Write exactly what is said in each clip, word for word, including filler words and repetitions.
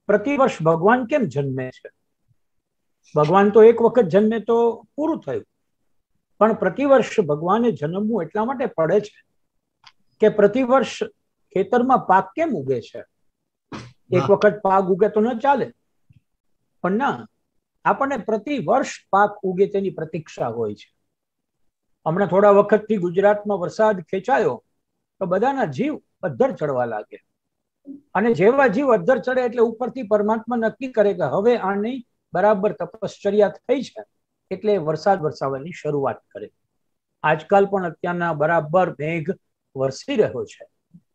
પ્રતિવર્ષ ભગવાન કેમ જન્મે છે? ભગવાન તો એક વખત જન્મે તો પૂરું થયું, પણ પ્રતિવર્ષ ભગવાને જન્મવું એટલા માટે પડે છે કે પ્રતિવર્ષ ખેતરમાં પાક કેમ ઉગે છે? એક વખત પાક ઉગે તો ન ચાલે, પણ ના, આપણને પ્રતિ વર્ષ પાક ઉગે તેની પ્રતીક્ષા હોય છે. હમણાં થોડા વખતથી ગુજરાતમાં વરસાદ ખેંચાયો તો બધાના જીવ અદ્ધર ચડવા લાગે, અને જેવા જીવ અદ્ધર ચડે એટલે ઉપરથી પરમાત્મા નક્કી કરે કે હવે આની બરાબર તપશ્ચર્યા થઈ છે, એટલે વરસાદ વરસાવવાની શરૂઆત કરે. આજકાલ પણ અત્યારના બરાબર મેઘ વરસી રહ્યો છે.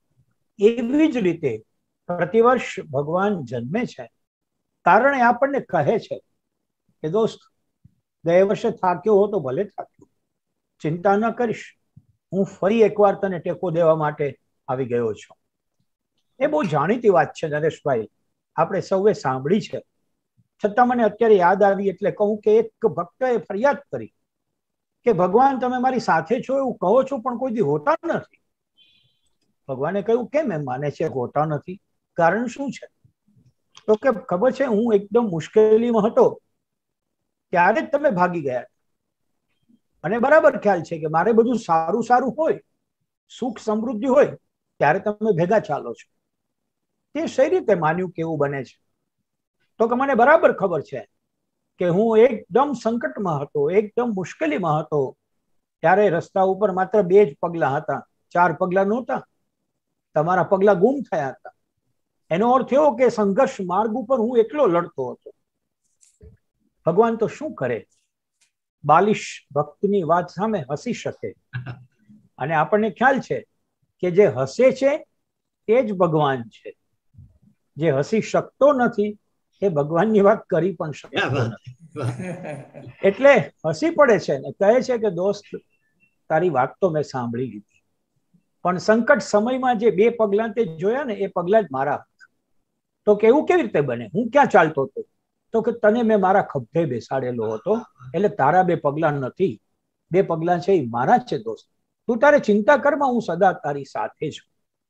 એવી જ રીતે પ્રતિવર્ષ ભગવાન જન્મે છે, કારણે આપણને કહે છે કે દોસ્ત, ગયા વર્ષે થાક્યો હો તો ભલે થાક્યો, ચિંતા ન કરીશ, હું ફરી એકવાર તને ટેકો દેવા માટે આવી ગયો છું. એ બહુ જાણીતી વાત છે નરેશભાઈ, આપણે સૌએ સાંભળી છે, છતાં મને અત્યારે યાદ આવી એટલે કહું કે એક ભક્તએ ફરિયાદ કરી કે ભગવાન, તમે મારી સાથે છો એવું કહો છો પણ કોઈ દી હોતા નથી. ભગવાને કહ્યું, કેમ એમ માને છે હોતા નથી? કારણ શું છે? તો કે ખબર છે, હું એકદમ મુશ્કેલીમાં હતો ત્યારે જ તમે ભાગી ગયા, અને બરાબર ખ્યાલ છે કે મારે બધું સારું સારું હોય, સુખ સમૃદ્ધિ હોય, ત્યારે તમે ભેગા ચાલો છો. તે સઈ રીતે માન્યું કે એવું બને છે? તો કે મને બરાબર ખબર છે કે હું એકદમ સંકટમાં હતો, એકદમ મુશ્કેલીમાં હતો, ત્યારે રસ્તા ઉપર માત્ર બે જ પગલા હતા, ચાર પગલા નહોતા. તમારા પગલા ગુમ થયા હતા. એનો અર્થ એવો કે સંઘર્ષ માર્ગ ઉપર હું એકલો લડતો હતો. ભગવાન તો શું કરે, બાલિશ ભક્તની વાત સામે હસી શકે, અને આપણને ખ્યાલ છે કે જે હસે છે તે જ ભગવાન છે. જે હસી શકતો નથી એ ભગવાનની વાત કરી પણ શકતો નથી. એટલે હસી પડે છે ને કહે છે કે દોસ્ત, તારી વાત તો મેં સાંભળી લીધી, પણ સંકટ સમયમાં જે બે પગલા તે જોયા ને, એ પગલા જ મારા. તો કે એવું કેવી રીતે બને? હું ક્યાં ચાલતો હતો? તો કે તને મેં મારા ખભે બેસાડેલો હતો, એટલે તારા બે પગલા નથી, બે પગલા છે એ મારા છે દોસ્ત. તું તારે ચિંતા કરમાં, હું સદા તારી સાથે છું.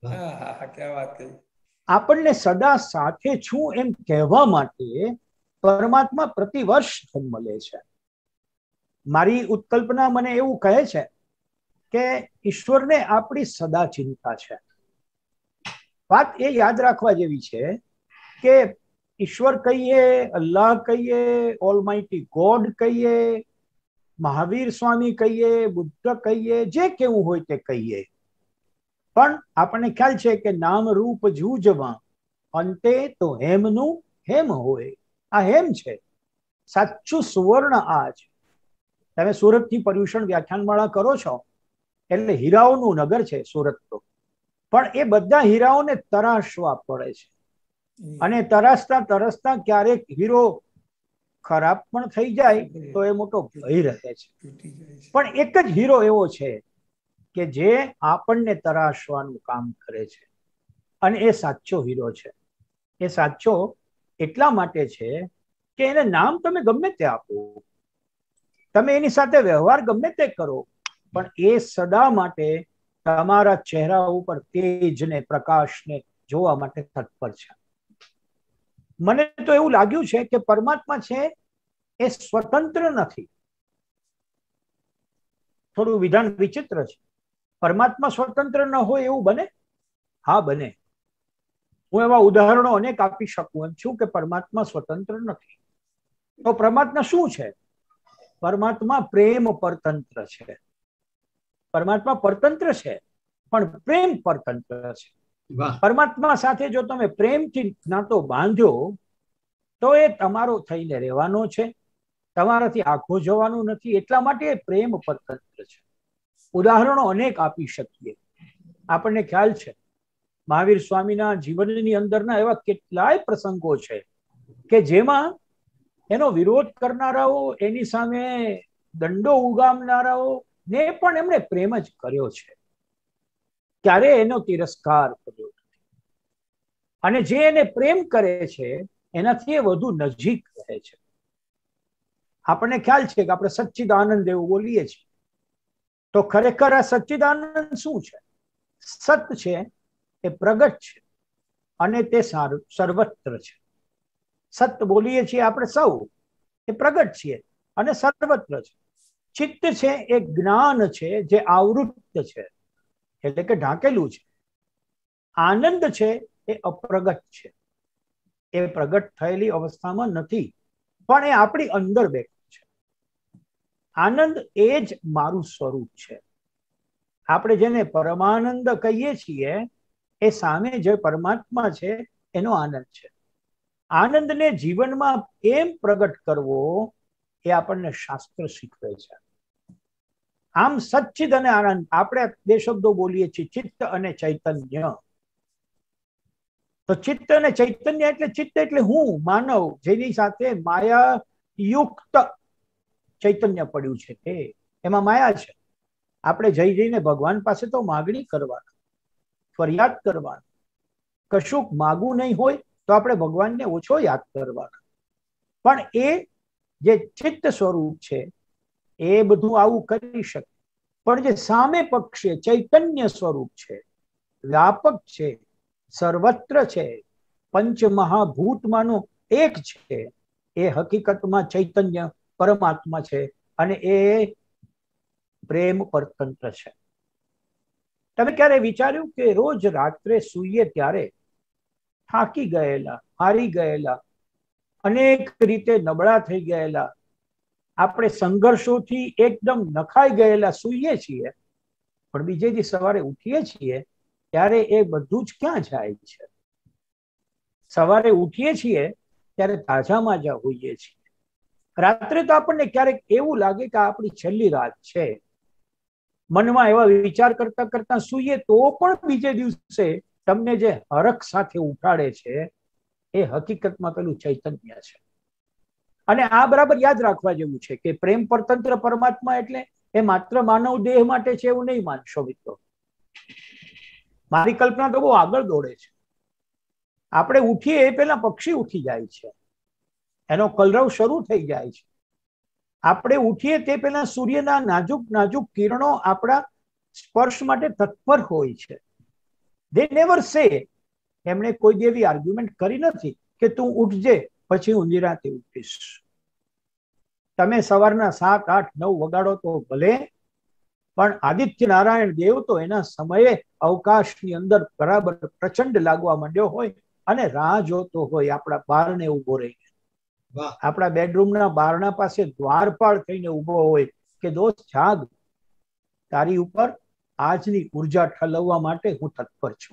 આપણને સદા સાથે છું એમ કહેવા માટે પરમાત્મા પ્રતિવર્ષ જન્મ લે છે. મારી ઉત્કલ્પના મને એવું કહે છે કે ઈશ્વરને આપણી સદા ચિંતા છે. વાત એ યાદ રાખવા જેવી છે કે ઈશ્વર કહીએ, અલ્લાહ કહીએ, ઓલમાઇટી ગોડ કહીએ, મહાવીર સ્વામી કહીએ, બુદ્ધ કહીએ, જે કેવું હોય તે કહીએ, પણ આપણને ખ્યાલ છે કે નામ રૂપ જૂજમાં અંતે તો હેમનું હેમ હોય. આ હેમ છે, સાચું સુવર્ણ આ છે. તમે સુરતથી પર્યુષણ વ્યાખ્યાનમાળા કરો છો એટલે હીરાઓનું નગર છે સુરત તો, પણ એ બધા હીરાઓને તરાશવા પડે છે, અને તરાસતા તરસતા ક્યારેક હીરો ખરાબ પણ થઈ જાય તો એ મોટો ભય રહે છે. પણ એક જ હીરો એવો છે કે જે આપણને તરાશવાનું કામ કરે છે, અને એ સાચો હીરો છે. એ સાચો એટલા માટે છે કે એને નામ તમે ગમે તે આપો, તમે એની સાથે વ્યવહાર ગમે તે કરો, પણ એ સદા માટે તમારા ચહેરા ઉપર તેજને, પ્રકાશને જોવા માટે તત્પર છે. મને તો એવું લાગ્યું છે કે પરમાત્મા છે એ સ્વતંત્ર નથી. થોડું વિધાન વિચિત્ર છે. પરમાત્મા સ્વતંત્ર ન હોય એવું બને? હા, બને. હું એવા ઉદાહરણો અનેક આપી શકું એમ છું કે પરમાત્મા સ્વતંત્ર નથી. તો પરમાત્મા શું છે? પરમાત્મા પ્રેમ પરતંત્ર છે. પરમાત્મા પરતંત્ર છે, પણ પ્રેમ પરતંત્ર છે. પરમાત્મા સાથે જો તમે પ્રેમથી નાતો બાંધ્યો તો એ તમારો થઈને રહેવાનો છે, તમારાથી આંખો જવાનું નથી. એટલા માટે એ પ્રેમ પરતંત્ર છે. ઉદાહરણો અનેક આપી શકીએ. આપણને ખ્યાલ છે મહાવીર સ્વામીના જીવનની અંદરના એવા કેટલાય પ્રસંગો છે કે જેમાં એનો વિરોધ કરનારાઓ, એની સામે દંડો ઉગામનારાઓ ને પણ એમણે પ્રેમ જ કર્યો છે, ક્યારે એનો તિરસ્કાર કર્યો નથી. અને જે એને પ્રેમ કરે છે એનાથી એ વધુ નજીક રહે છે. આપણને ખ્યાલ છે કે આપણે સચ્ચિદાનંદ એવું બોલીએ છીએ, તો ખરેખર આ સચ્ચિદાનંદ શું છે? સત છે, એ પ્રગટ છે, અને તે સર્વત્ર છે. સત બોલીએ છીએ આપણે સૌ, એ પ્રગટ છીએ અને સર્વત્ર છે. ચિત્ત છે એ જ્ઞાન છે જે આવૃત્ત છે, એટલે કે ઢાંકેલું છે. આનંદ છે એ અપ્રગટ છે, એ પ્રગટ થયેલી અવસ્થામાં નથી, પણ એ આપણી અંદર બેઠું છે. આનંદ એ જ મારું સ્વરૂપ છે. આપણે જેને પરમાનંદ કહીએ છીએ એ સામે જે પરમાત્મા છે એનો આનંદ છે. આનંદને જીવનમાં એમ પ્રગટ કરવો એ આપણને શાસ્ત્ર શીખવે છે. આમ સચ્ચિદ અને આનંદ, આપણે બે શબ્દો બોલીએ છીએ, ચિત્ત અને ચૈતન્ય. તો ચિત્ત અને ચૈતન્ય એટલે ચિત્ત એટલે હું માનવ, જેની સાથે માયા યુક્ત ચૈતન્ય પડ્યું છે, તે એમાં માયા છે. આપણે જઈ જઈને ભગવાન પાસે તો માગણી કરવાની, ફરિયાદ કરવાની. કશુંક માગવું નહીં હોય તો આપણે ભગવાનને ઓછો યાદ કરવાના. પણ એ જે ચિત્ત સ્વરૂપ છે એ બધું આવું કરી શકે. પણ જે સામે પક્ષે ચૈતન્ય સ્વરૂપ છે, વ્યાપક છે, સર્વત્ર છે, પંચમહાભૂતમાંનો એક છે, એ હકીકતમાં ચૈતન્ય પરમાત્મા છે અને એ પ્રેમ પરતંત્ર છે. તમે ક્યારે વિચાર્યું કે રોજ રાત્રે સૂઈએ ત્યારે થાકી ગયેલા, હારી ગયેલા, અનેક રીતે નબળા થઈ ગયેલા, આપણે સંઘર્ષોથી એકદમ નખાઈ ગયેલા સૂઈએ છીએ, પણ બીજે દિવસ સવારે ઉઠીએ છીએ ત્યારે એ બધું જ ક્યાં જાય છે? સવારે ઉઠીએ છીએ ત્યારે તાજા માજા હોઈએ છીએ. રાત્રે તો આપણને ક્યારેક એવું લાગે કે આપણી છેલ્લી રાત છે. મનમાં એવા વિચાર કરતા કરતા સૂઈએ તો પણ બીજે દિવસે તમને જે હરખ સાથે ઉઠાડે છે એ હકીકતમાં પેલું ચૈતન્ય છે. અને આ બરાબર યાદ રાખવા જેવું છે કે પ્રેમ પરતંત્ર પરમાત્મા એટલે એ માત્ર માનવ દેહ માટે છે એવું નહીં માનશો મિત્રો. મારી કલ્પના તો બહુ આગળ દોડે છે. આપણે ઉઠીએ એ પેલા પક્ષી ઉઠી જાય છે, એનો કલરવ શરૂ થઈ જાય છે. આપણે ઉઠીએ તે પહેલા સૂર્યના નાજુક નાજુક કિરણો આપણા સ્પર્શ માટે તત્પર હોય છે. દે નેવર સે, એમણે કોઈ એવી આર્ગ્યુમેન્ટ કરી નથી કે તું ઉઠજે પછી હું નિરાતે ઉઠીશ. તમે સવારના સાત આઠ નવ વગાડો તો ભલે, પણ આદિત્ય નારાયણ દેવ તો એના સમયે અવકાશની અંદર બરાબર પ્રચંડ લાગવા માંડ્યો હોય અને રાહ જોતો હોય આપણા બારણે ઉભો રહીને. આપણા બેડરૂમના બારણા પાસે દ્વારપાળ થઈને ઉભો હોય કે દોસ્ત જાગ, તારી ઉપર આજની ઉર્જા ઠલવવા માટે હું તત્પર છું.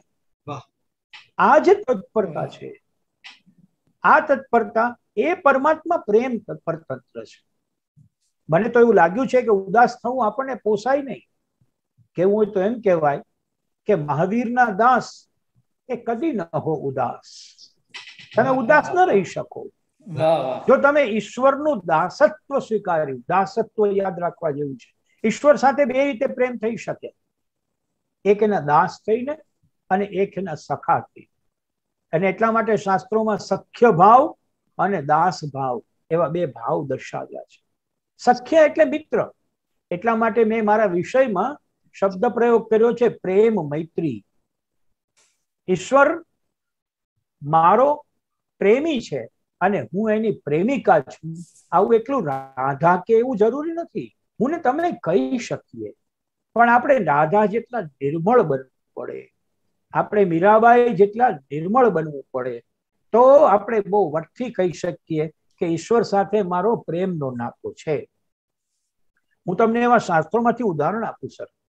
આ જે તત્પરતા છે, આ તત્પરતા એ પરમાત્મા પ્રેમ પરતંત્ર છે. મને તો એવું લાગ્યું છે કે ઉદાસ થવું આપણને પોસાય નહીં. કેવું હોય તો એમ કહેવાય કે મહાવીરના દાસ એ કદી ન હો ઉદાસ. તમે ઉદાસ ન રહી શકો જો તમે ઈશ્વરનું દાસત્વ સ્વીકાર્યું. દાસત્વ યાદ રાખવા જેવું છે. ઈશ્વર સાથે બે રીતે પ્રેમ થઈ શકે, એક એના દાસ થઈને અને એક એના સખા થઈ. અને એટલા માટે શાસ્ત્રોમાં સખ્ય ભાવ અને દાસ ભાવ એવા બે ભાવ દર્શાવ્યા છે. સખ્ય એટલે મિત્ર, એટલા માટે મેં મારા વિષયમાં શબ્દ પ્રયોગ કર્યો છે પ્રેમ મૈત્રી. ઈશ્વર મારો પ્રેમી છે અને હું એની પ્રેમિકા છું. આવું એટલું રાધા કે એવું જરૂરી નથી. હું ને તમે કહી શકીએ, પણ આપણે રાધા જેટલા નિર્મળ બનવું પડે, આપણે મીરાબાઈ જેટલા નિર્મળ બનવું પડે, તો આપણે બહુ વટથી કહી શકીએ કે ઈશ્વર સાથે મારો પ્રેમનો નાતો છે. હું તમને એવા શાસ્ત્રોમાંથી ઉદાહરણ આપું સર.